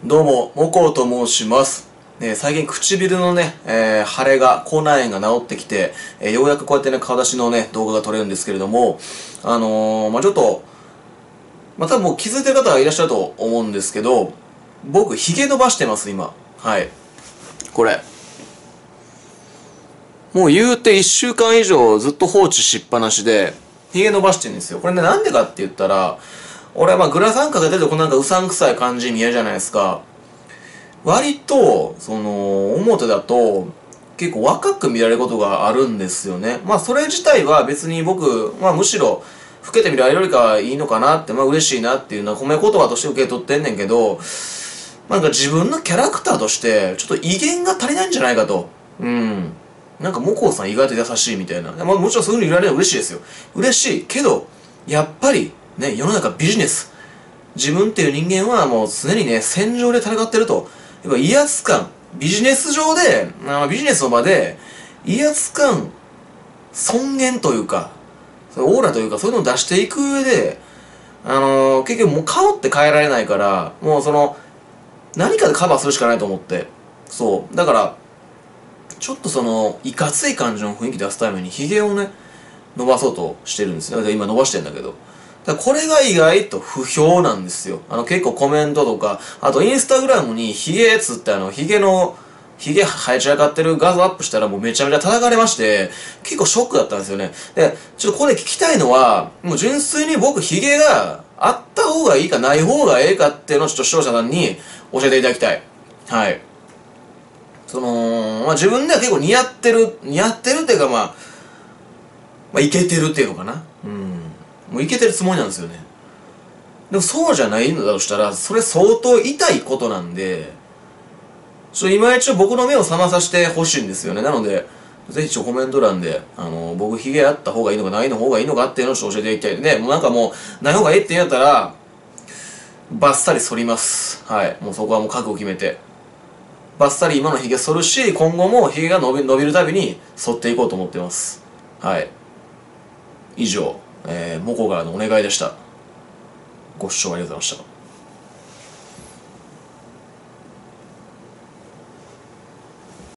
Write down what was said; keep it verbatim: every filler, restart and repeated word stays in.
どうも、もこうと申します。ね、最近唇のね、えー、腫れが、口内炎が治ってきて、えー、ようやくこうやってね、顔出しのね、動画が撮れるんですけれども、あのー、まあ、ちょっと、まあ、多分もう気づいてる方はいらっしゃると思うんですけど、僕、髭伸ばしてます、今。はい。これ。もう言うていっしゅうかん以上ずっと放置しっぱなしで、髭伸ばしてるんですよ。これね、なんでかって言ったら、俺はまあグラサンかけてるとこうなんかうさんくさい感じ見えるじゃないですか。割と、その、表だと、結構若く見られることがあるんですよね。まあそれ自体は別に僕、まあむしろ、老けて見られるよりかはいいのかなって、まあ嬉しいなっていうのは褒め言葉として受け取ってんねんけど、なんか自分のキャラクターとして、ちょっと威厳が足りないんじゃないかと。うん。なんか、もこうさん意外と優しいみたいな。まあもちろんそういう風に言われるのは嬉しいですよ。嬉しいけど、やっぱり、ね、世の中ビジネス。自分っていう人間はもう常にね、戦場で戦ってると。やっぱ威圧感、ビジネス上で、あビジネスの場で、威圧感、尊厳というか、オーラというか、そういうのを出していく上で、あのー、結局もう顔って変えられないから、もうその、何かでカバーするしかないと思って。そう。だから、ちょっとその、いかつい感じの雰囲気出すために、髭をね、伸ばそうとしてるんですよ。今伸ばしてんだけど。だこれが意外と不評なんですよ。あの結構コメントとか、あとインスタグラムにヒゲつってあのヒゲの、ヒゲ生え散らかってる画像アップしたらもうめちゃめちゃ叩かれまして、結構ショックだったんですよね。で、ちょっとここで聞きたいのは、もう純粋に僕ヒゲがあった方がいいかない方がええかっていうのをちょっと視聴者さんに教えていただきたい。はい。その、まあ自分では結構似合ってる、似合ってるっていうかまあ、まあイケてるっていうのかな。うん。もうイケてるつもりなんですよね。でもそうじゃないのだとしたら、それ相当痛いことなんで、ちょ、今一応僕の目を覚まさせてほしいんですよね。なので、ぜひちょコメント欄で、あの、僕ヒゲあった方がいいのかないの方がいいのかっていうのをちょっと教えていきたいね。もうなんかもう、ない方がいいって言うんやったら、バッサリ剃ります。はい。もうそこはもう覚悟決めて。バッサリ今のヒゲ剃るし、今後もヒゲが伸び、伸びるたびに剃っていこうと思ってます。はい。以上、えー、モコからのお願いでした。ご視聴ありがとうございました。